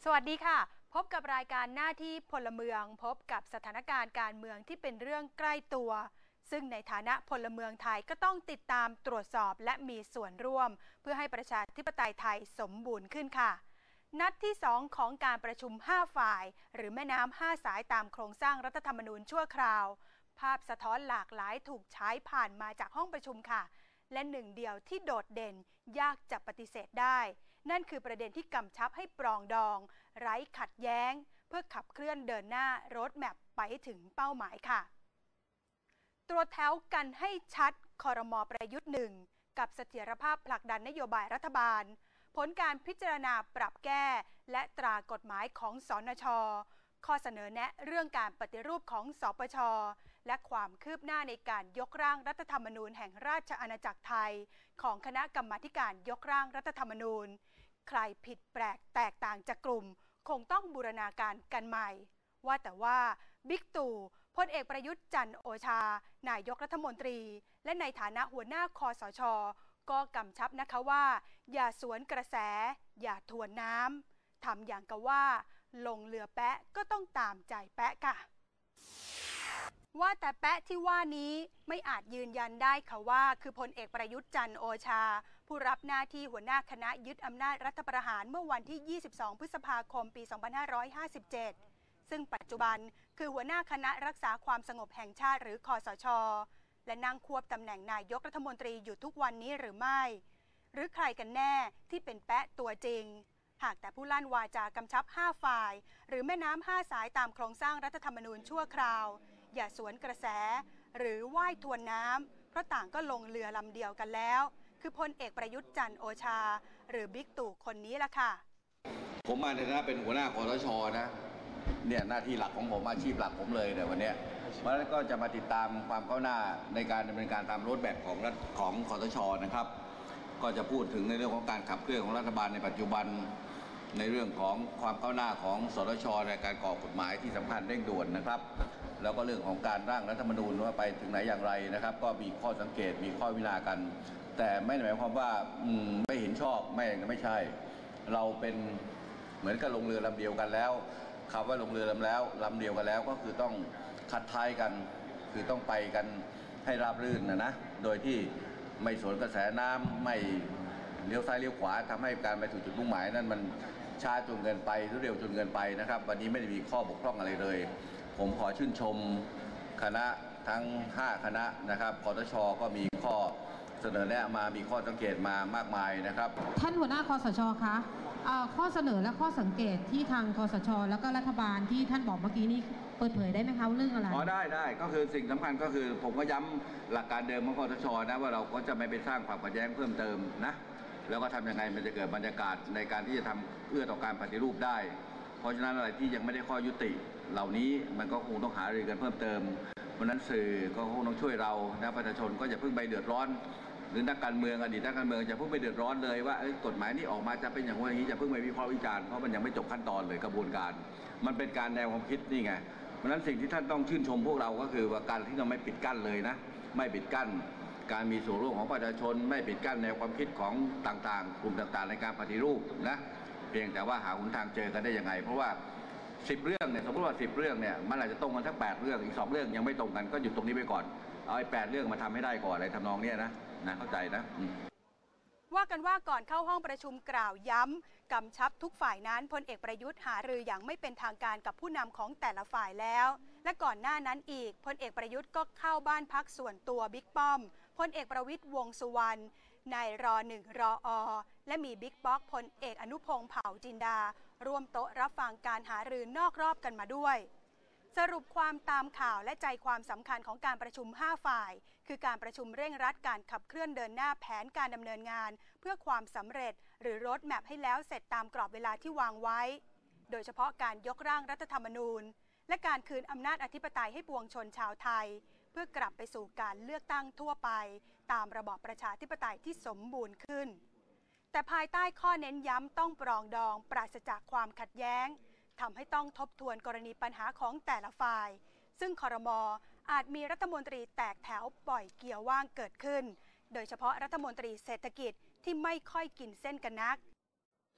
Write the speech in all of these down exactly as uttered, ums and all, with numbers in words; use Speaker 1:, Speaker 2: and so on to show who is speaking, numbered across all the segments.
Speaker 1: วัสดีค่ะพบกับรายการหน้าที่พลเมืองพบกับสถานการณ์การเมืองที่เป็นเรื่องใกล้ตัวซึ่งในฐานะพลเมืองไทยก็ต้องติดตามตรวจสอบและมีส่วนร่วมเพื่อให้ประชาธิปไตยไทยสมบูรณ์ขึ้นค่ะนัดที่สองของการประชุมห้าฝ่ายหรือแม่น้ำห้าสายตามโครงสร้างรัฐธรรมนูญชั่วคราวภาพสะท้อนหลากหลายถูกฉายผ่านมาจากห้องประชุมค่ะและหนึ่งเดียวที่โดดเด่นยากจะปฏิเสธได้นั่นคือประเด็นที่กำชับให้ปรองดองไร้ขัดแย้งเพื่อขับเคลื่อนเดินหน้าโรดแมพไปถึงเป้าหมายค่ะตรวจแถวกันให้ชัดครม.ประยุทธ์หนึ่งกับเสถียรภาพผลักดันนโยบายรัฐบาลผลการพิจารณาปรับแก้และตรากฎหมายของสนช.ข้อเสนอแนะเรื่องการปฏิรูปของสปช.และความคืบหน้าในการยกร่างรัฐธรรมนูญแห่งราชอาณาจักรไทยของคณะกรรมาการยกร่างรัฐธรรมนูญใครผิดแปลกแตกต่างจากกลุ่มคงต้องบูรณาการกันใหม่ว่าแต่ว่าบิ๊กตู่พลเอกประยุทธ์จันทร์โอชานายกรัฐมนตรีและในฐานะหัวหน้าคสช.ก็กำชับนะคะว่าอย่าสวนกระแสอย่าทวนน้ำทำอย่างกับว่าลงเรือแปะก็ต้องตามใจแปะค่ะว่าแต่แปะที่ว่านี้ไม่อาจยืนยันได้ค่ะว่าคือพลเอกประยุทธ์จันทร์โอชาผู้รับหน้าที่หัวหน้าคณะยึดอำนาจรัฐประหารเมื่อวันที่ยี่สิบสองพฤษภาคมปีสองพันห้าร้อยห้าสิบเจ็ดซึ่งปัจจุบันคือหัวหน้าคณะรักษาความสงบแห่งชาติหรือคสช.และนั่งควบตำแหน่งนายกรัฐมนตรีอยู่ทุกวันนี้หรือไม่หรือใครกันแน่ที่เป็นแปะตัวจริงหากแต่ผู้ลั่นวาจากำชับห้าฝ่ายหรือแม่น้ำห้าสายตามโครงสร้างรัฐธรรมนูญชั่วคราวอย่าสวนกระแสหรือว่ายทวนน้ำเพราะต่างก็ลงเรือลำเดียวกันแล้วคือพลเอกประยุทธ์จันทร์โอชาหรือบิ๊กตู่คนนี้ล่ะค่ะ
Speaker 2: ผมมาในฐานะเป็นหัวหน้าคสช.นะเนี่ยหน้าที่หลักของผมอาชีพหลักผมเลยแต่วันนี้เพราะฉะนั้นก็จะมาติดตามความก้าวหน้าในการดำเนินการตามโรดแมพของรัฐของคสช.นะครับก็จะพูดถึงในเรื่องของการขับเคลื่อนของรัฐบาลในปัจจุบันในเรื่องของความก้าวหน้าของสนช.ในการก่อกฎหมายที่สำคัญเร่งด่วนนะครับแล้วก็เรื่องของการร่างรัฐธรรมนูญว่าไปถึงไหนอย่างไรนะครับก็มีข้อสังเกตมีข้อวิจารณ์กันแต่ไม่หมายความว่าไม่เห็นชอบไม่ไม่ใช่เราเป็นเหมือนกับลงเรือลำเดียวกันแล้วคำว่าลงเรือลำแล้วลำเดียวกันแล้วก็คือต้องคัดท้ายกันคือต้องไปกันให้ราบรื่นนะนะโดยที่ไม่สวนกระแสน้ำไม่เลี้ยวซ้ายเลี้ยวขวาทำให้การไปสู่จุดมุ่งหมายนั้นมันช้าจนเกินไปหรือเร็วจนเกินไปนะครับวันนี้ไม่ได้มีข้อบกพร่องอะไรเลยผมขอชื่นชมคณะทั้งห้าคณะนะครับคสช.ก็มีข้อเสนอแนะมามีข้อสังเกตมามากมายนะครับ
Speaker 3: ท่านหัวหน้าคสช.คะข้อเสนอและข้อสังเกตที่ทางคสช.แล้วก็รัฐบาลที่ท่านบอกเมื่อกี้นี้เปิดเผยได้ไหมคะเรื่องอะไร
Speaker 2: อ๋อได้ได้ก็คือสิ่งสำคัญก็คือผมก็ย้ำหลักการเดิมของคสช.นะว่าเราก็จะไม่ไปสร้างความขัดแย้งเพิ่มเติมนะแล้วก็ทำยังไงมันจะเกิดบรรยากาศในการที่จะทำเอื้อต่อการปฏิรูปได้เพราะฉะนั้นอะไรที่ยังไม่ได้ข้อยุติเหล่านี้มันก็คงต้องหารือกันเพิ่มเติมเพราะนั้นสื่อก็คงต้องช่วยเรานะประชาชนก็อย่าเพิ่งไปเดือดร้อนหรือนักการเมืองอดีตนักการเมืองอย่าเพิ่งไปเดือดร้อนเลยว่ากฎหมายนี้ออกมาจะเป็นอย่างนี้อย่าเพิ่งไปวิเคราะห์วิจารณ์เพราะมันยังไม่จบขั้นตอนเลยกระบวนการมันเป็นการแนวความคิดนี่ไงเพราะนั้นสิ่งที่ท่านต้องชื่นชมพวกเราก็คือว่าการที่เราไม่ปิดกั้นเลยนะไม่ปิดกั้นการมีส่วนร่วมของประชาชนไม่ปิดกั้นแนวความคิดของต่างๆกลุ่มต่างๆในการปฏิรูปนะเพียงแต่ว่าหาหนทางเจอกันได้ยังไงเพราะว่าสิบเรื่องเนี่ยสมมติว่าสิบเรื่องเนี่ยมันอาจจะตรงกันทั้งแปดเรื่องอีกสองเรื่องยังไม่ตรงกันก็หยุดตรงนี้ไปก่อนเอาไอ้แปดเรื่องมาทำให้ได้ก่อนอะไรทำนองเนี้ยนะนะเข้าใจนะ
Speaker 1: ว่ากันว่าก่อนเข้าห้องประชุมกล่าวย้ำกำชับทุกฝ่ายนั้นพลเอกประยุทธ์หารืออย่างไม่เป็นทางการกับผู้นำของแต่ละฝ่ายแล้วและก่อนหน้านั้นอีกพลเอกประยุทธ์ก็เข้าบ้านพักส่วนตัวบิ๊กป้อมพลเอกประวิตรวงษ์สุวรรณนายรอหนึ่งรออและมีบิ๊กป๊อกพลเอกอนุพงษ์เผ่าจินดาร่วมโต๊ะรับฟังการหารือนอกรอบกันมาด้วยสรุปความตามข่าวและใจความสำคัญของการประชุมห้าฝ่ายคือการประชุมเร่งรัดการขับเคลื่อนเดินหน้าแผนการดำเนินงานเพื่อความสำเร็จหรือโรดแมพให้แล้วเสร็จตามกรอบเวลาที่วางไว้โดยเฉพาะการยกร่างรัฐธรรมนูญและการคืนอำนาจอธิปไตยให้ปวงชนชาวไทยเพื่อกลับไปสู่การเลือกตั้งทั่วไปตามระบอบประชาธิปไตยที่สมบูรณ์ขึ้นแต่ภายใต้ข้อเน้นย้ำต้องปรองดองปราศจากความขัดแย้งทำให้ต้องทบทวนกรณีปัญหาของแต่ละฝ่ายซึ่งครม.อาจมีรัฐมนตรีแตกแถวปล่อยเกียร์ว่างเกิดขึ้นโดยเฉพาะรัฐมนตรีเศรษฐกิจที่ไม่ค่อยกินเส้นกันนัก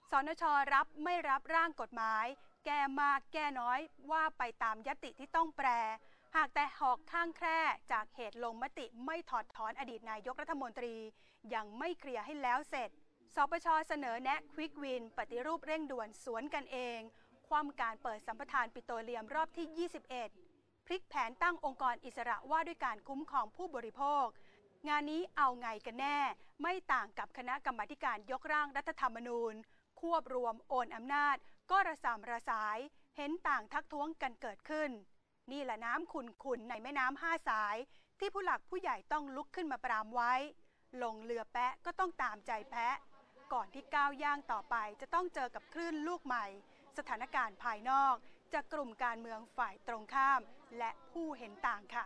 Speaker 1: สนช.รับไม่รับร่างกฎหมายแก้มากแก้น้อยว่าไปตามญัตติที่ต้องแปรหากแต่หอกข้างแคร่จากเหตุลงมติไม่ถอดถอนอดีตนายกรัฐมนตรียังไม่เคลียร์ให้แล้วเสร็จสปช.เสนอแนะควิกวินปฏิรูปเร่งด่วนสวนกันเองคว่ำการเปิดสัมปทานปิโตรเลียมรอบที่ยี่สิบเอ็ดพลิกแผนตั้งองค์กรอิสระว่าด้วยการคุ้มครองผู้บริโภคงานนี้เอาไงกันแน่ไม่ต่างกับคณะกรรมาธิการยกร่างรัฐธรรมนูญควบรวมโอนอำนาจก็ระสำระสายเห็นต่างทักท้วงกันเกิดขึ้นนี่แหละน้ำขุ่นๆในแม่น้ำห้าสายที่ผู้หลักผู้ใหญ่ต้องลุกขึ้นมาปรามไว้ลงเรือแปะก็ต้องตามใจแพะก่อนที่ก้าวย่างต่อไปจะต้องเจอกับคลื่นลูกใหม่สถานการณ์ภายนอกจากกลุ่มการเมืองฝ่ายตรงข้ามและผู้เห็นต่างค่ะ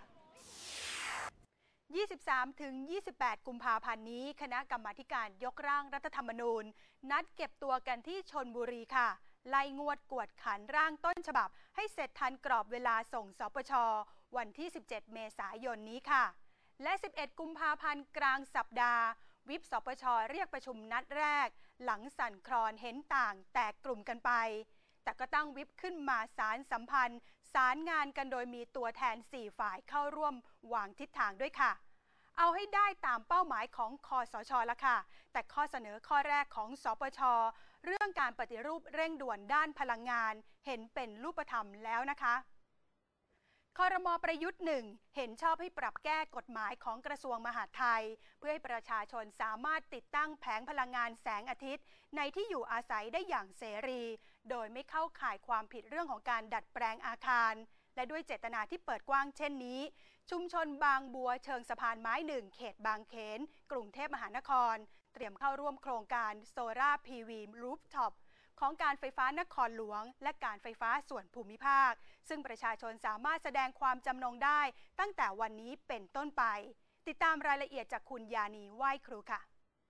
Speaker 1: ยี่สิบสามถึงยี่สิบแปด กุมภาพันธ์นี้คณะกรรมาธิการยกร่างรัฐธรรมนูญนัดเก็บตัวกันที่ชลบุรีค่ะไล่งวดกวดขันร่างต้นฉบับให้เสร็จทันกรอบเวลาส่งสปช.วันที่สิบเจ็ดเมษายนนี้ค่ะและสิบเอ็ดกุมภาพันธ์กลางสัปดาห์วิปสปช.เรียกประชุมนัดแรกหลังสั่นคลอนเห็นต่างแตกกลุ่มกันไปแต่ก็ตั้งวิปขึ้นมาสารสัมพันธ์สารงานกันโดยมีตัวแทนสี่ฝ่ายเข้าร่วมวางทิศทางด้วยค่ะเอาให้ได้ตามเป้าหมายของคสช.ละค่ะแต่ข้อเสนอข้อแรกของสปช.เรื่องการปฏิรูปเร่งด่วนด้านพลังงานเห็นเป็นรูปธรรมแล้วนะคะครม.ประยุทธ์หนึ่งเห็นชอบให้ปรับแก้กฎหมายของกระทรวงมหาดไทยเพื่อให้ประชาชนสามารถติดตั้งแผงพลังงานแสงอาทิตย์ในที่อยู่อาศัยได้อย่างเสรีโดยไม่เข้าข่ายความผิดเรื่องของการดัดแปลงอาคารและด้วยเจตนาที่เปิดกว้างเช่นนี้ชุมชนบางบัวเชิงสะพานไม้หนึ่งเขตบางเขนกรุงเทพมหานครเตรียมเข้าร่วมโครงการโซล่าร์ พี วี Rooftop ของการไฟฟ้านครหลวงและการไฟฟ้าส่วนภูมิภาคซึ่งประชาชนสามารถแสดงความจำนงได้ตั้งแต่วันนี้เป็นต้นไปติดตามรายละเอียดจากคุณยานีไหว้ครูค่ะ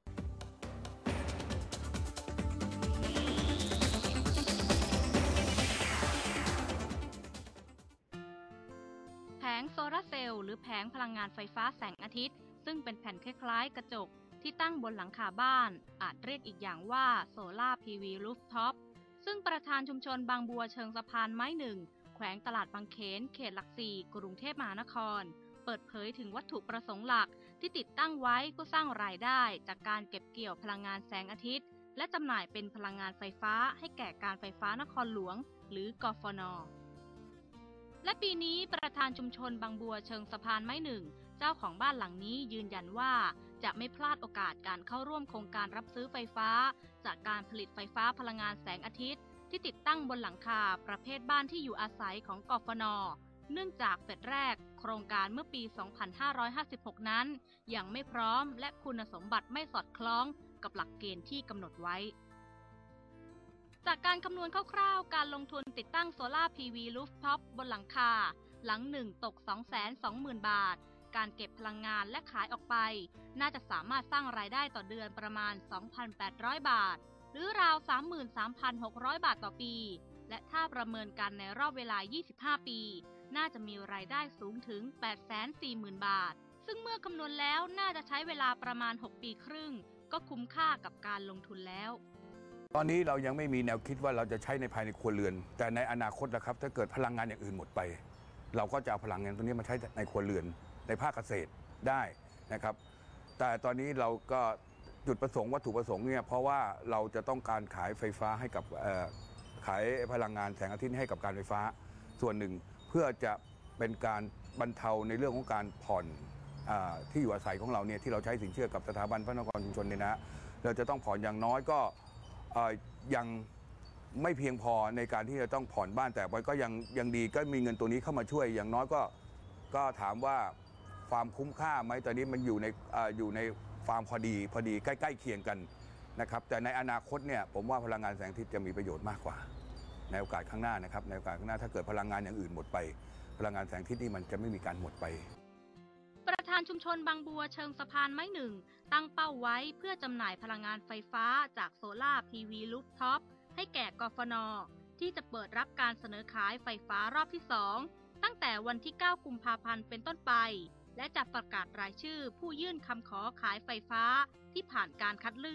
Speaker 4: แผงโซลาร์เซลล์หรือแผงพลังงานไฟฟ้าแสงอาทิตย์ซึ่งเป็นแผ่นคล้ายๆกระจกที่ตั้งบนหลังคาบ้านอาจเรียกอีกอย่างว่าโซลาร์ พี วี Rooftop ซึ่งประธานชุมชนบางบัวเชิงสะพานไม้หนึ่งแขวงตลาดบางเขนเขตหลักสี่กรุงเทพมหานครเปิดเผยถึงวัตถุประสงค์หลักที่ติดตั้งไว้เพื่อสร้างรายได้จากการเก็บเกี่ยวพลังงานแสงอาทิตย์และจำหน่ายเป็นพลังงานไฟฟ้าให้แก่การไฟฟ้านครหลวงหรือกฟน.และปีนี้ประธานชุมชนบางบัวเชิงสะพานไม้หนึ่งเจ้าของบ้านหลังนี้ยืนยันว่าจะไม่พลาดโอกาสการเข้าร่วมโครงการรับซื้อไฟฟ้าจากการผลิตไฟฟ้าพลังงานแสงอาทิตย์ที่ติดตั้งบนหลังคาประเภทบ้านที่อยู่อาศัยของกฟน.เนื่องจากเฟสแรกโครงการเมื่อปี สองพันห้าร้อยห้าสิบหก นั้นยังไม่พร้อมและคุณสมบัติไม่สอดคล้องกับหลักเกณฑ์ที่กำหนดไว้จากการคำนวณคร่าวๆการลงทุนติดตั้งโซล่าร์ พี วี Rooftop บนหลังคาหลังหนึ่งตก สองแสนสองหมื่น บาทการเก็บพลังงานและขายออกไปน่าจะสามารถสร้างรายได้ต่อเดือนประมาณ สองพันแปดร้อย บาทหรือราว สามหมื่นสามพันหกร้อย บาทต่อปีและถ้าประเมินกันในรอบเวลา ยี่สิบห้า ปีน่าจะมีรายได้สูงถึง แปดแสนสี่หมื่น บาทซึ่งเมื่อคำนวณแล้วน่าจะใช้เวลาประมาณ หก ปีครึ่งก็คุ้มค่ากับการลงทุนแล้ว
Speaker 5: ตอนนี้เรายังไม่มีแนวคิดว่าเราจะใช้ในภายในครัวเรือนแต่ในอนาคตนะครับถ้าเกิดพลังงานอย่างอื่นหมดไปเราก็จะเอาพลังงานตรงนี้มาใช้ในครัวเรือนในภาคเกษตรได้นะครับแต่ตอนนี้เราก็จุดประสงค์วัตถุประสงค์เนี่ยเพราะว่าเราจะต้องการขายไฟฟ้าให้กับขายพลังงานแสงอาทิตย์ให้กับการไฟฟ้าส่วนหนึ่งเพื่อจะเป็นการบรรเทาในเรื่องของการผ่อนที่อยู่อาศัยของเราเนี่ยที่เราใช้สินเชื่อกับสถาบันพระนครชุมชนเนี่ยนะเราจะต้องผ่อนอย่างน้อยก็ยังไม่เพียงพอในการที่จะต้องผ่อนบ้านแต่ก็ยังยังดีก็มีเงินตัวนี้เข้ามาช่วยอย่างน้อยก็ก็ถามว่าความคุ้มค่าไหมตอนนี้มันอยู่ในอยู่ในความพอดีพอดีใกล้ๆเคียงกันนะครับแต่ในอนาคตเนี่ยผมว่าพลังงานแสงอาทิตย์จะมีประโยชน์มากกว่าในโอกาสข้างหน้านะครับในโอกาสข้างหน้าถ้าเกิดพลังงานอย่างอื่นหมดไปพลังงานแสงอาทิตย์นี่มันจะไม่มีการหมดไป
Speaker 4: ประธานชุมชนบางบัวเชิงสะพานไม้หนึ่งตั้งเป้าไว้เพื่อจำหน่ายพลังงานไฟฟ้าจากโซล่าร์ พี วี Rooftop ให้แก่กฟน.ที่จะเปิดรับการเสนอขายไฟฟ้ารอบที่สองตั้งแต่วันที่เก้ากุมภาพันธ์เป็นต้นไปและจะประกาศรายชื่อผู้ยื่นคำขอขายไฟฟ้าที่ผ่านการคัดเลือก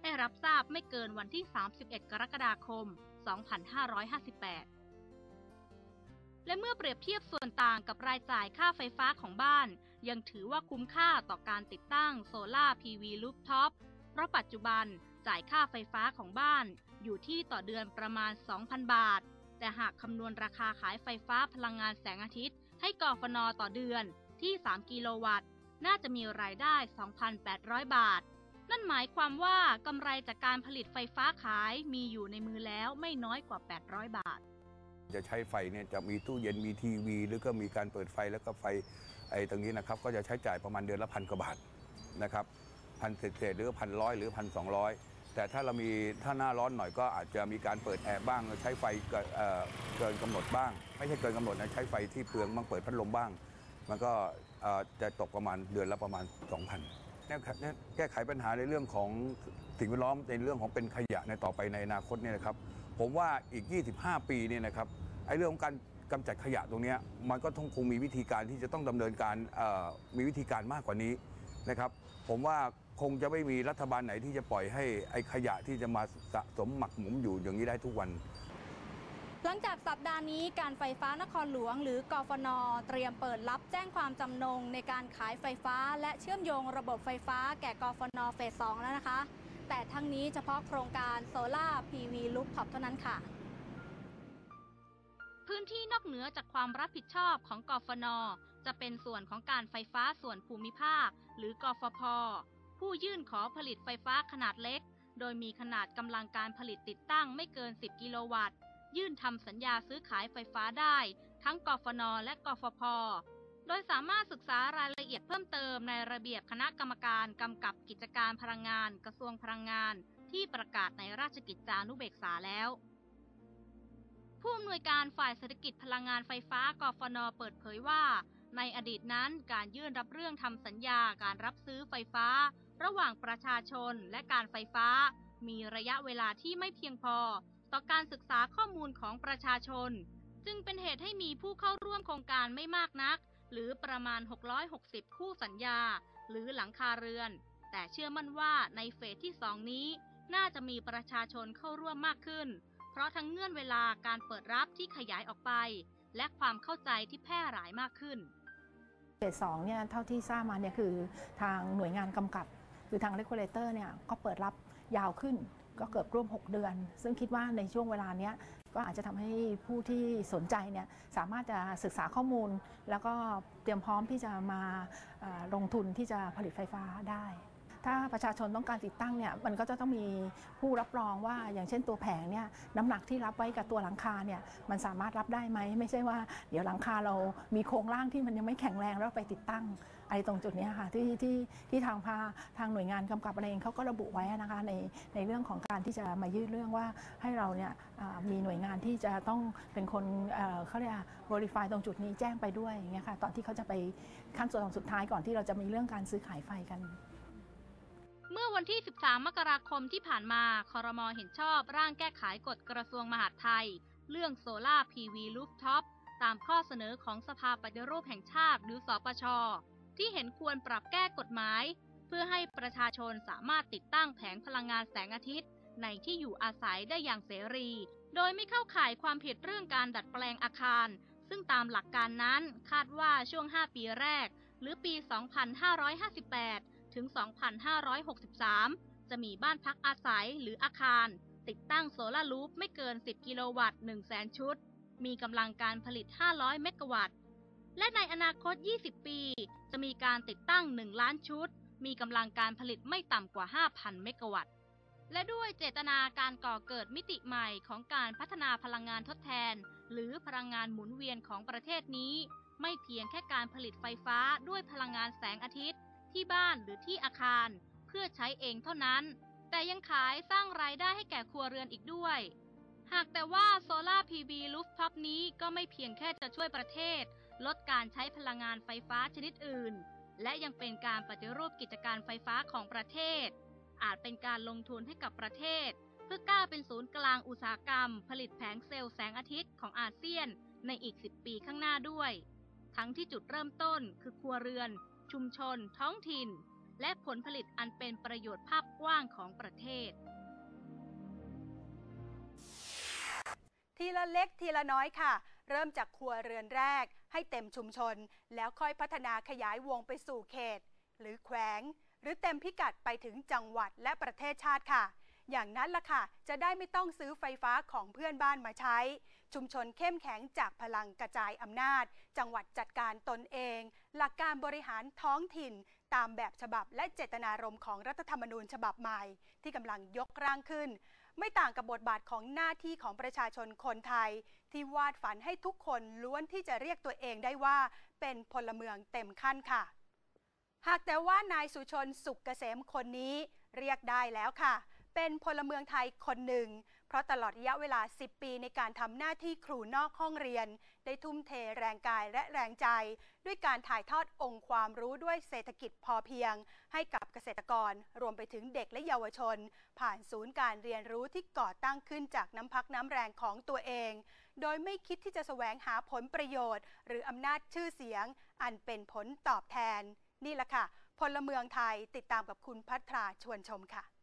Speaker 4: ให้รับทราบไม่เกินวันที่ สามสิบเอ็ด กรกฎาคม สองพันห้าร้อยห้าสิบแปด และเมื่อเปรียบเทียบส่วนต่างกับรายจ่ายค่าไฟฟ้าของบ้านยังถือว่าคุ้มค่าต่อการติดตั้งโซล่า พี วี Rooftop เพราะปัจจุบันจ่ายค่าไฟฟ้าของบ้านอยู่ที่ต่อเดือนประมาณ สองพัน บาทแต่หากคำนวณราคาขายไฟฟ้าพลังงานแสงอาทิตย์ให้กฟน.ต่อเดือนที่ สาม กิโลวัตต์น่าจะมีรายได้ สองพันแปดร้อย บาทนั่นหมายความว่ากำไรจากการผลิตไฟฟ้าขายมีอยู่ในมือแล้วไม่น้อยกว่า แปดร้อย บาท
Speaker 5: จะใช้ไฟเนี่ยจะมีตู้เย็นมีทีวีหรือก็มีการเปิดไฟแล้วก็ไฟไอ้ตรงนี้นะครับก็จะใช้จ่ายประมาณเดือนละพันกว่าบาทนะครับพันเศษหรือพันร้อยหรือพันสองร้อยแต่ถ้าเรามีถ้าหน้าร้อนหน่อยก็อาจจะมีการเปิดแอร์บ้างใช้ไฟเกินกำหนดบ้างไม่ใช่เกินกำหนดนะใช้ไฟที่เปลืองบ้างเปิดพัดลมบ้างมันก็จะตกประมาณเดือนละประมาณ สองพัน แก้ไขปัญหาในเรื่องของสิ่งแวดล้อมในเรื่องของเป็นขยะในต่อไปในอนาคตเนี่ยนะครับผมว่าอีกยี่สิบห้าปีเนี่ยนะครับไอ้เรื่องของการกำจัดขยะตรงนี้มันก็ต้องคงมีวิธีการที่จะต้องดำเนินการมีวิธีการมากกว่านี้นะครับผมว่าคงจะไม่มีรัฐบาลไหนที่จะปล่อยให้ไอ้ขยะที่จะมาสะสมหมักหมมอยู่อย่างนี้ได้ทุกวัน
Speaker 6: หลังจากสัปดาห์นี้การไฟฟ้านครหลวงหรือกฟน.เตรียมเปิดรับแจ้งความจำนงในการขายไฟฟ้าและเชื่อมโยงระบบไฟฟ้าแก่กฟน.เฟส สอง แล้วนะคะแต่ทั้งนี้เฉพาะโครงการโซล่า พี วี Rooftop เท่านั้นค่ะ
Speaker 4: พื้นที่นอกเหนือจากความรับผิดชอบของกฟน.จะเป็นส่วนของการไฟฟ้าส่วนภูมิภาคหรือกฟผ.ผู้ยื่นขอผลิตไฟฟ้าขนาดเล็กโดยมีขนาดกำลังการผลิตติดตั้งไม่เกินสิบกิโลวัตต์ยื่นทำสัญญาซื้อขายไฟฟ้าได้ทั้งกฟน.และกฟผ.โดยสามารถศึกษารายละเอียดเพิ่มเติมในระเบียบคณะกรรมการกำกับกิจการพลังงานกระทรวงพลังงานที่ประกาศในราชกิจจานุเบกษาแล้วผู้อำนวยการฝ่ายเศรษฐกิจพลังงานไฟฟ้ากฟน.เปิดเผยว่าในอดีตนั้นการยื่นรับเรื่องทำสัญญาการรับซื้อไฟฟ้าระหว่างประชาชนและการไฟฟ้ามีระยะเวลาที่ไม่เพียงพอต่อการศึกษาข้อมูลของประชาชนจึงเป็นเหตุให้มีผู้เข้าร่วมโครงการไม่มากนักหรือประมาณหกร้อยหกสิบคู่สัญญาหรือหลังคาเรือนแต่เชื่อมั่นว่าในเฟสที่สองนี้น่าจะมีประชาชนเข้าร่วมมากขึ้นเพราะทั้งเงื่อนเวลาการเปิดรับที่ขยายออกไปและความเข้าใจที่แพร่หลายมากขึ้น
Speaker 7: เฟสสองเนี่ยเท่าที่ทราบมาเนี่ยคือทางหน่วยงานกำกับคือทาง regulator เนี่ยก็เปิดรับยาวขึ้นก็เกือบร่วมหกเดือนซึ่งคิดว่าในช่วงเวลานี้ก็อาจจะทำให้ผู้ที่สนใจเนี่ยสามารถจะศึกษาข้อมูลแล้วก็เตรียมพร้อมที่จะมาลงทุนที่จะผลิตไฟฟ้าได้ถ้าประชาชนต้องการติดตั้งเนี่ยมันก็จะต้องมีผู้รับรองว่าอย่างเช่นตัวแผงเนี่ยน้ำหนักที่รับไว้กับตัวหลังคาเนี่ยมันสามารถรับได้ไหมไม่ใช่ว่าเดี๋ยวหลังคาเรามีโครงร่างที่มันยังไม่แข็งแรงแล้วไปติดตั้งอะไรตรงจุดนี้ค่ะที่ที่ที่ทางพาทางหน่วยงานกำกับอะไรเองเขาก็ระบุไว้นะคะในในเรื่องของการที่จะมายื่นเรื่องว่าให้เราเนี่ยมีหน่วยงานที่จะต้องเป็นคนเขาเรียก verify ตรงจุดนี้แจ้งไปด้วยอย่างเงี้ยค่ะตอนที่เขาจะไปขั้นตอนสุดท้ายก่อนที่เราจะมีเรื่องการซื้อขายไฟกัน
Speaker 4: เมื่อวันที่สิบสามมกราคมที่ผ่านมาครม.เห็นชอบร่างแก้ไขกฎกระทรวงมหาดไทยเรื่องโซล่า พี วี Rooftop ตามข้อเสนอของสภาปฏิรูปแห่งชาติหรือสปช.ที่เห็นควรปรับแก้กฎหมายเพื่อให้ประชาชนสามารถติดตั้งแผงพลังงานแสงอาทิตย์ในที่อยู่อาศัยได้อย่างเสรีโดยไม่เข้าข่ายความผิดเรื่องการดัดแปลงอาคารซึ่งตามหลักการนั้นคาดว่าช่วงห้าปีแรกหรือปี สองพันห้าร้อยห้าสิบแปดถึง สองพันห้าร้อยหกสิบสาม จะมีบ้านพักอาศัยหรืออาคารติดตั้งโซลาร์ลูฟไม่เกินสิบกิโลวัตต์ หนึ่งแสน ชุดมีกำลังการผลิตห้าร้อยเมกะวัตต์และในอนาคตยี่สิบปีจะมีการติดตั้งหนึ่งล้านชุดมีกำลังการผลิตไม่ต่ำกว่า ห้าพัน เมกะวัตต์และด้วยเจตนาการก่อเกิดมิติใหม่ของการพัฒนาพลังงานทดแทนหรือพลังงานหมุนเวียนของประเทศนี้ไม่เพียงแค่การผลิตไฟฟ้าด้วยพลังงานแสงอาทิตย์ที่บ้านหรือที่อาคารเพื่อใช้เองเท่านั้นแต่ยังขายสร้างรายได้ให้แก่ครัวเรือนอีกด้วยหากแต่ว่าโซล่า พี วี Rooftop นี้ก็ไม่เพียงแค่จะช่วยประเทศลดการใช้พลังงานไฟฟ้าชนิดอื่นและยังเป็นการปฏิรูปกิจการไฟฟ้าของประเทศอาจเป็นการลงทุนให้กับประเทศเพื่อก้าวเป็นศูนย์กลางอุตสาหกรรมผลิตแผงเซลล์แสงอาทิตย์ของอาเซียนในอีกสิบปีข้างหน้าด้วยทั้งที่จุดเริ่มต้นคือครัวเรือนชุมชนท้องถิ่นและผลผลิตอันเป็นประโยชน์ภาพกว้างของประเทศ
Speaker 1: ทีละเล็กทีละน้อยค่ะเริ่มจากครัวเรือนแรกให้เต็มชุมชนแล้วค่อยพัฒนาขยายวงไปสู่เขตหรือแขวงหรือเต็มพิกัดไปถึงจังหวัดและประเทศชาติค่ะอย่างนั้นล่ะค่ะจะได้ไม่ต้องซื้อไฟฟ้าของเพื่อนบ้านมาใช้ชุมชนเข้มแข็งจากพลังกระจายอำนาจจังหวัดจัดการตนเองหลักการบริหารท้องถิ่นตามแบบฉบับและเจตนารมณ์ของรัฐธรรมนูญฉบับใหม่ที่กำลังยกร่างขึ้นไม่ต่างกับบทบาทของหน้าที่ของประชาชนคนไทยที่วาดฝันให้ทุกคนล้วนที่จะเรียกตัวเองได้ว่าเป็นพลเมืองเต็มขั้นค่ะหากแต่ว่านายสุชนสุขเกษมคนนี้เรียกได้แล้วค่ะเป็นพลเมืองไทยคนหนึ่งเพราะตลอดระยะเวลาสิบปีในการทำหน้าที่ครูนอกห้องเรียนได้ทุ่มเทแรงกายและแรงใจด้วยการถ่ายทอดองค์ความรู้ด้วยเศรษฐกิจพอเพียงให้กับเกษตรกรรวมไปถึงเด็กและเยาวชนผ่านศูนย์การเรียนรู้ที่ก่อตั้งขึ้นจากน้ำพักน้ำแรงของตัวเองโดยไม่คิดที่จะแสวงหาผลประโยชน์หรืออำนาจชื่อเสียงอันเป็นผลตอบแทนนี่แหละค่ะพลเมืองไทยติดตามกับคุณภัทราชวนชมค่ะ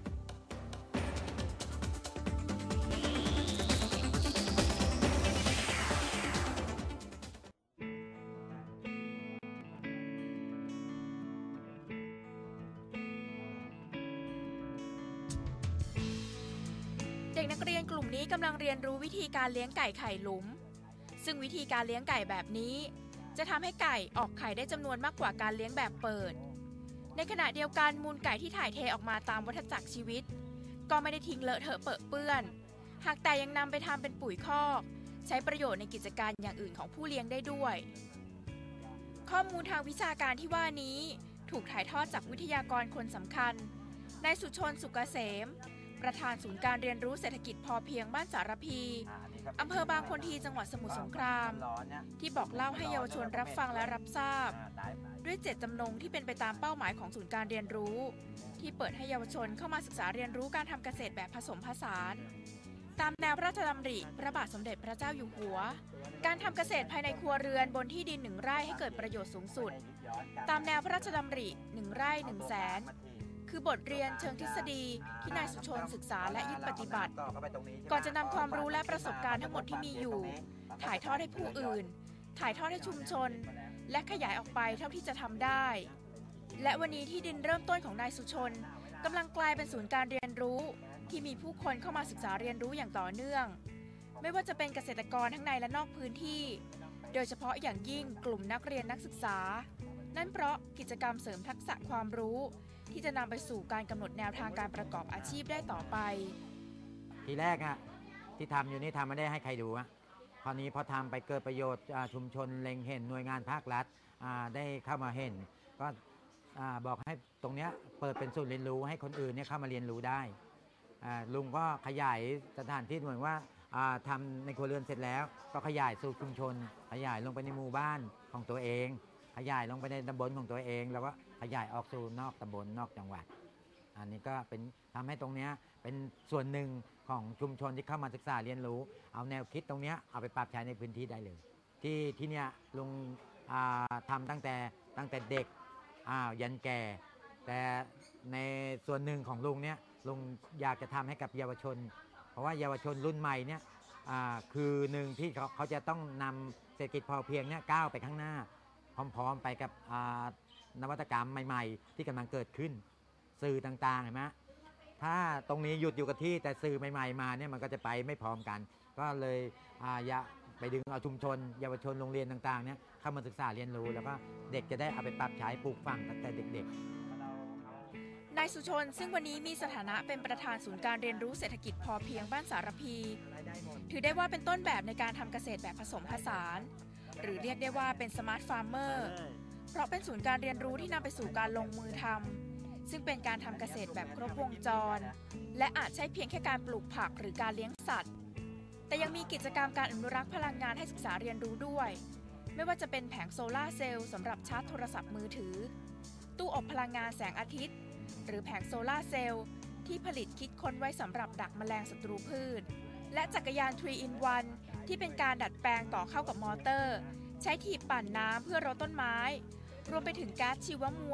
Speaker 8: เด็กนักเรียนกลุ่มนี้กำลังเรียนรู้วิธีการเลี้ยงไก่ไข่หลุมซึ่งวิธีการเลี้ยงไก่แบบนี้จะทำให้ไก่ออกไข่ได้จำนวนมากกว่าการเลี้ยงแบบเปิดในขณะเดียวกันมูลไก่ที่ถ่ายเทออกมาตามวัฏจักรชีวิตก็ไม่ได้ทิ้งเลอะเทอะเปอะเปื้อนหากแต่ยังนำไปทำเป็นปุ๋ยคอกใช้ประโยชน์ในกิจการอย่างอื่นของผู้เลี้ยงได้ด้วยข้อมูลทางวิชาการที่ว่านี้ถูกถ่ายทอดจากวิทยากรคนสำคัญนายสุชนสุขเกษมประธานศูนย์การเรียนรู้เศรษฐกิจพอเพียงบ้านสารพีอำเภอบางคนทีจังหวัดสมุทรสงครามที่บอกเล่าให้เยาวชนรับฟังและรับทราบด้วยเจตจำนงที่เป็นไปตามเป้าหมายของศูนย์การเรียนรู้ที่เปิดให้เยาวชนเข้ามาศึกษาเรียนรู้การทำเกษตรแบบผสมผสานตามแนวพระราชดำริพระบาทสมเด็จพระเจ้าอยู่หัวการทำเกษตรภายในครัวเรือนบนที่ดินหนึ่งไร่ให้เกิดประโยชน์สูงสุดตามแนวพระราชดำริหนึ่งไร่หนึ่งแสนคือบทเรียนเชิงทฤษฎีที่นายสุชนศึกษาและยึดปฏิบัติก่อนจะนำความรู้และประสบการณ์ทั้งหมดที่มีอยู่ถ่ายทอดให้ผู้อื่นถ่ายทอดให้ชุมชนและขยายออกไปเท่าที่จะทำได้และวันนี้ที่ดินเริ่มต้นของนายสุชนกำลังกลายเป็นศูนย์การเรียนรู้ที่มีผู้คนเข้ามาศึกษาเรียนรู้อย่างต่อเนื่องไม่ว่าจะเป็นเกษตรกรทั้งในและนอกพื้นที่โดยเฉพาะอย่างยิ่งกลุ่มนักเรียนนักศึกษานั่นเพราะกิจกรรมเสริมทักษะความรู้ที่จะนำไปสู่การกำหนดแนวทางการประกอบอาชีพได้ต่อไป
Speaker 9: ทีแรกอะที่ทำอยู่นี่ทำไม่ได้ให้ใครดูอะคราวนี้พอทำไปเกิดประโยชน์ชุมชนเล็งเห็นหน่วยงานภาครัฐได้เข้ามาเห็นก็บอกให้ตรงนี้เปิดเป็นศูนย์เรียนรู้ให้คนอื่นเนี่ยเข้ามาเรียนรู้ได้ลุงก็ขยายสถานที่เหมือนว่าทำในครัวเรือนเสร็จแล้วก็ขยายสู่ชุมชนขยายลงไปในหมู่บ้านของตัวเองขยายลงไปในตำบลของตัวเองแล้วก็ขยายออกสู่นอกตำบลนอกจังหวัดอันนี้ก็เป็นทำให้ตรงนี้เป็นส่วนหนึ่งของชุมชนที่เข้ามาศึกษาเรียนรู้เอาแนวคิดตรงนี้เอาไปปรับใช้ในพื้นที่ได้เลยที่ที่เนี้ยลุงทำตั้งแต่ตั้งแต่เด็กยันแก่แต่ในส่วนหนึ่งของลุงเนี้ยลุงอยากจะทำให้กับเยาวชนเพราะว่าเยาวชนรุ่นใหม่เนี้ยคือหนึ่งที่เขาเขาจะต้องนำเศรษฐกิจพอเพียงเนี้ยก้าวไปข้างหน้าพร้อมๆไปกับนวัตกรรมใหม่ๆที่กำลังเกิดขึ้นสื่อต่างๆเห็นไหมถ้าตรงนี้หยุดอยู่กับที่แต่สื่อใหม่ๆมาเนี่ยมันก็จะไปไม่พร้อมกันก็เลยอยากไปดึงเอาชุมชนเยาวชนโรงเรียนต่างๆเนี่ยเข้ามาศึกษาเรียนรู้แล้วก็เด็กจะได้เอาไปปรับใช้ปลูกฝังตั้งแต่เด็กๆ
Speaker 8: นายสุชนซึ่งวันนี้มีสถานะเป็นประธานศูนย์การเรียนรู้เศรษฐกิจพอเพียงบ้านสารพีถือได้ว่าเป็นต้นแบบในการทำเกษตรแบบผสมผสานหรือเรียกได้ว่าเป็นสมาร์ทฟาร์มเมอร์เพราะเป็นศูนย์การเรียนรู้ที่นำไปสู่การลงมือทำซึ่งเป็นการทำเกษตรแบบครบวงจรและอาจใช้เพียงแค่การปลูกผักหรือการเลี้ยงสัตว์แต่ยังมีกิจกรรมการอนุรักษ์พลังงานให้ศึกษาเรียนรู้ด้วยไม่ว่าจะเป็นแผงโซลาร์เซลล์สำหรับชาร์จโทรศัพท์มือถือตู้อบพลังงานแสงอาทิตย์หรือแผงโซลาร์เซลล์ที่ผลิตคิดค้นไว้สำหรับดักแมลงศัตรูพืชและจักรยาน ทรี อิน วัน ที่เป็นการดัดแปลงต่อเข้ากับมอเตอร์ใช้ถีบปั่นน้ำเพื่อรดต้นไม้รวมไปถึงก๊าซชีวมวล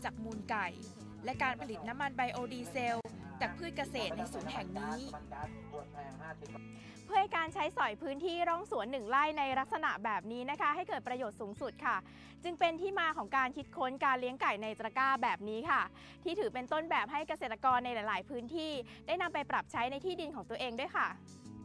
Speaker 8: จากมูลไก่ และการผลิตน้ำมันไบโอดีเซลจากพืชเกษตรในศูนย์แห่งนี้เพื่อให้การใช้สอยพื้นที่ร่องสวนหนึ่งไร่ในลักษณะแบบนี้นะคะให้เกิดประโยชน์สูงสุดค่ะจึงเป็นที่มาของการคิดค้นการเลี้ยงไก่ในตะกร้าแบบนี้ค่ะที่ถือเป็นต้นแบบให้เกษตรกรในหลายๆพื้นที่ได้นำไปปรับใช้ในที่ดินของตัวเองด้วยค่ะ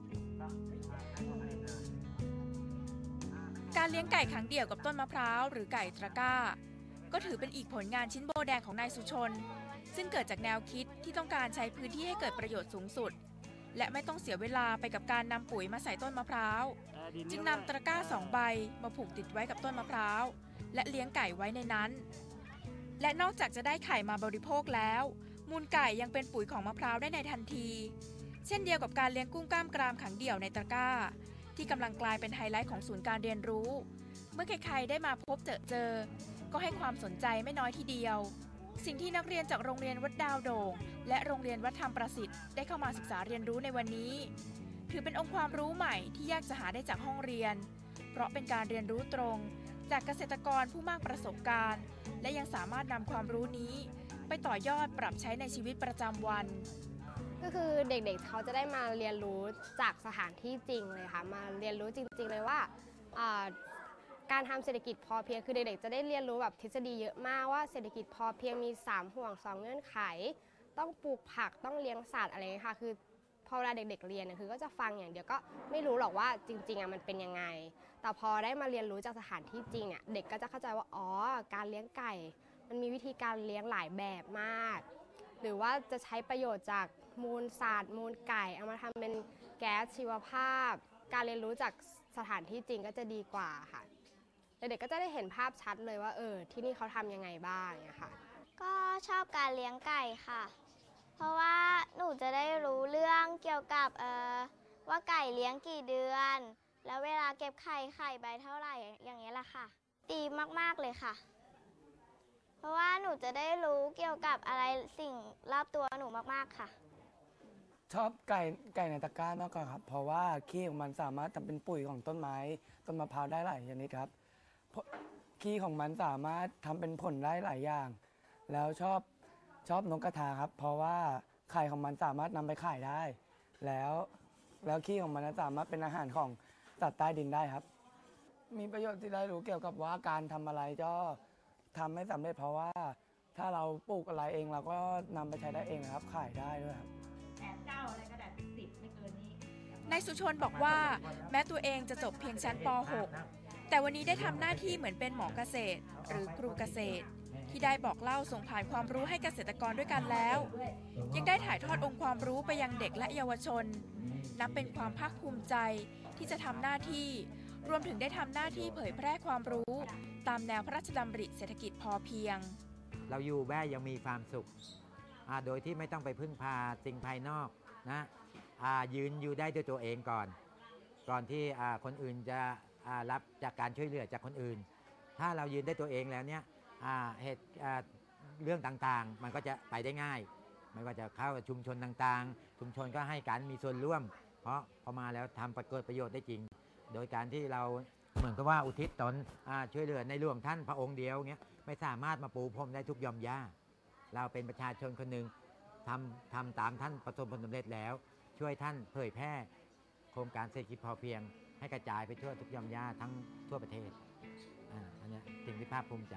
Speaker 8: การเลี้ยงไก่ขังเดี่ยวกับต้นมะพร้าวหรือไก่ตะกร้าก็ถือเป็นอีกผลงานชิ้นโบแดงของนายสุชนซึ่งเกิดจากแนวคิดที่ต้องการใช้พื้นที่ให้เกิดประโยชน์สูงสุดและไม่ต้องเสียเวลาไปกับการนำปุ๋ยมาใส่ต้นมะพร้าวจึงนำตะกร้าสองใบมาผูกติดไว้กับต้นมะพร้าวและเลี้ยงไก่ไว้ในนั้นและนอกจากจะได้ไข่มาบริโภคแล้วมูลไก่ยังเป็นปุ๋ยของมะพร้าวได้ในทันทีเช่นเดียวกับการเลี้ยงกุ้งกล้ามกรามขังเดี่ยวในตะกร้าที่กำลังกลายเป็นไฮไลท์ของศูนย์การเรียนรู้เมื่อใครๆได้มาพบเจอเจอก็ให้ความสนใจไม่น้อยทีเดียวสิ่งที่นักเรียนจากโรงเรียนวัดดาวโด่งและโรงเรียนวัดธรรมประสิทธิ์ได้เข้ามาศึกษาเรียนรู้ในวันนี้ถือเป็นองค์ความรู้ใหม่ที่ยากจะหาได้จากห้องเรียนเพราะเป็นการเรียนรู้ตรงจากเกษตรกรผู้มากประสบการณ์และยังสามารถนำความรู้นี้ไปต่อยอดปรับใช้ในชีวิตประจำวัน
Speaker 10: ก็คือเด็กๆเขาจะได้มาเรียนรู้จากสถานที่จริงเลยค่ะมาเรียนรู้จริงๆเลยว่าการทำเศรษฐกิจพอเพียงคือเด็กๆจะได้เรียนรู้แบบทฤษฎีเยอะมากว่าเศรษฐกิจพอเพียงมีสามห่วงสองเงื่อนไขต้องปลูกผักต้องเลี้ยงสัตว์อะไรค่ะคือพอเวลาเด็กๆเรียนคือก็จะฟังอย่างเดียวก็ไม่รู้หรอกว่าจริงๆอ่ะมันเป็นยังไงแต่พอได้มาเรียนรู้จากสถานที่จริงเนี่ยเด็กก็จะเข้าใจว่าอ๋อการเลี้ยงไก่มันมีวิธีการเลี้ยงหลายแบบมากหรือว่าจะใช้ประโยชน์จากมูลสัตว์มูลไก่เอามาทำเป็นแก๊สชีวภาพการเรียนรู้จากสถานที่จริงก็จะดีกว่าค่ะเด็กๆก็จะได้เห็นภาพชัดเลยว่าเออที่นี่เขาทำยังไงบ้างเนี่ยค่ะ
Speaker 11: ก็ชอบการเลี้ยงไก่ค่ะเพราะว่าหนูจะได้รู้เรื่องเกี่ยวกับเอ่อว่าไก่เลี้ยงกี่เดือนแล้วเวลาเก็บไข่ไข่ใบเท่าไหร่อย่างเงี้ยแหละค่ะดีมากๆเลยค่ะเพราะว่าหนูจะได้รู้เกี่ยวกับอะไรสิ่งรอบตัวหนูมากๆค่ะ
Speaker 12: ชอบไก่ไก่ในตะกร้ามากกว่าครับเพราะว่าขี้ของมันสามารถทำเป็นปุ๋ยของต้นไม้ต้นมะพร้าวได้หลายชนิดครับขี้ของมันสามารถทำเป็นผลได้หลายอย่างแล้วชอบชอบนกกระทาครับเพราะว่าไข่ของมันสามารถนำไปขายได้แล้วแล้วขี้ของมันสามารถเป็นอาหารของสัตว์ใต้ดินได้ครับมีประโยชน์ที่ได้รู้เกี่ยวกับว่าการทำอะไรก็ทำให้สำเร็จเพราะว่าถ้าเราปลูกอะไรเองเราก็นำไปใช้ได้เองนะครับขายได้ด้วยครับ
Speaker 8: แปดเก้าอะไรก็ได้สิบไม่เกินนี้นายสุชนบอกว่าแม้ตัวเองจะจบเพียงชั้นป หกแต่วันนี้ได้ทำหน้าที่เหมือนเป็นหมอเกษตรหรือครูเกษตรที่ได้บอกเล่าส่งผ่านความรู้ให้เกษตรกรด้วยกันแล้วยังได้ถ่ายทอดองค์ความรู้ไปยังเด็กและเยาวชนนับเป็นความภาคภูมิใจที่จะทำหน้าที่รวมถึงได้ทำหน้าที่เผยแพร่ความรู้ตามแนวพระราชดำริเศรษฐกิจพอเพียง
Speaker 9: เราอยู่แม่ยังมีความสุขโดยที่ไม่ต้องไปพึ่งพาสิ่งภายนอกนะยืนอยู่ได้ด้วยตัวเองก่อนก่อนที่คนอื่นจะรับจากการช่วยเหลือจากคนอื่นถ้าเรายืนได้ตัวเองแล้วเนี่ยเหตุเรื่องต่างๆมันก็จะไปได้ง่ายไม่ว่าจะเข้าชุมชนต่างๆชุมชนก็ให้การมีส่วนร่วมเพราะพอมาแล้วทำประโยชน์ประโยชน์ได้จริงโดยการที่เราเหมือนกับว่าอุทิศตนช่วยเหลือในหลวงท่านพระองค์เดียวเงี้ยไม่สามารถมาปูพรมได้ทุกยอมย่าเราเป็นประชาชนคนหนึ่งทำทำตามท่านประสบผลสำเร็จแล้วช่วยท่านเผยแพร่โครงการเศรษฐกิจพอเพียงให้กระจายไปทั่วทุกยอมย่าทั้งทั่วประเทศอันนี้สิ่งที่ภาคภูมิใจ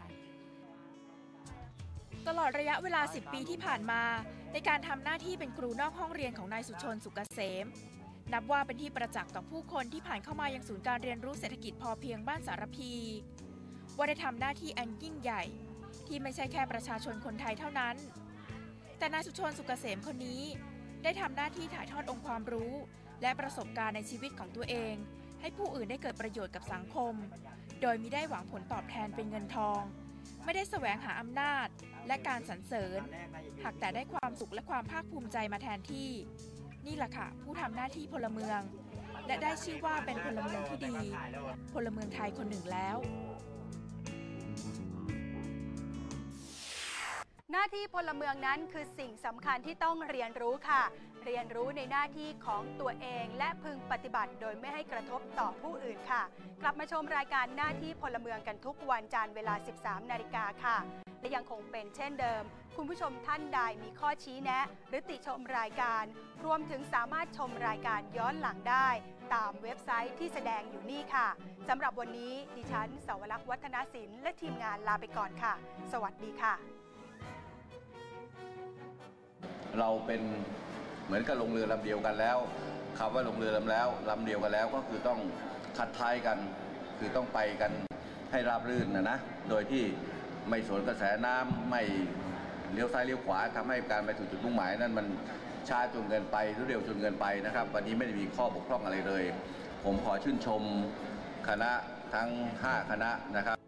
Speaker 8: ตลอดระยะเวลาสิบปีที่ผ่านมาในการทำหน้าที่เป็นครูนอกห้องเรียนของนายสุชนสุกเกษมนับว่าเป็นที่ประจักษ์ต่อผู้คนที่ผ่านเข้ามายังศูนย์การเรียนรู้เศรษฐกิจพอเพียงบ้านสารพีว่าได้ทำหน้าที่อันยิ่งใหญ่ที่ไม่ใช่แค่ประชาชนคนไทยเท่านั้นแต่นายสุชนสุกเกษมคนนี้ได้ทำหน้าที่ถ่ายทอดองค์ความรู้และประสบการณ์ในชีวิตของตัวเองให้ผู้อื่นได้เกิดประโยชน์กับสังคมโดยมิได้หวังผลตอบแทนเป็นเงินทองไม่ได้แสวงหาอำนาจและการสรรเสริญหากแต่ได้ความสุขและความภาคภูมิใจมาแทนที่นี่แหละค่ะผู้ทำหน้าที่พลเมืองและได้ชื่อว่าเป็นพลเมืองที่ดีพลเมืองไทยคนหนึ่งแล้ว
Speaker 1: หน้าที่พลเมืองนั้นคือสิ่งสำคัญที่ต้องเรียนรู้ค่ะเรียนรู้ในหน้าที่ของตัวเองและพึงปฏิบัติโดยไม่ให้กระทบต่อผู้อื่นค่ะกลับมาชมรายการหน้าที่พลเมืองกันทุกวันจันทร์เวลา สิบสามนาฬิกาค่ะและยังคงเป็นเช่นเดิมคุณผู้ชมท่านใดมีข้อชี้แนะ หรือติชมรายการรวมถึงสามารถชมรายการย้อนหลังได้ตามเว็บไซต์ที่แสดงอยู่นี่ค่ะสำหรับวันนี้ดิฉันสวรักษ์วัฒนศิลป์และทีมงานลาไปก่อนค่ะสวัสดีค่ะ
Speaker 2: เราเป็นเหมือนกับลงเรือลำเดียวกันแล้วคำว่าลงเรือลำแล้วลำเดียวกันแล้วก็คือต้องคัดท้ายกันคือต้องไปกันให้ราบรื่นนะนะโดยที่ไม่สวนกระแสน้ำไม่เลี้ยวซ้ายเลี้ยวขวาทำให้การไปถึงจุดมุ่งหมายนั้นมันช้าจนเกินไปหรือเร็วจนเกินไปนะครับวันนี้ไม่ได้มีข้อบกพร่องอะไรเลยผมขอชื่นชมคณะทั้งห้าคณะนะครับ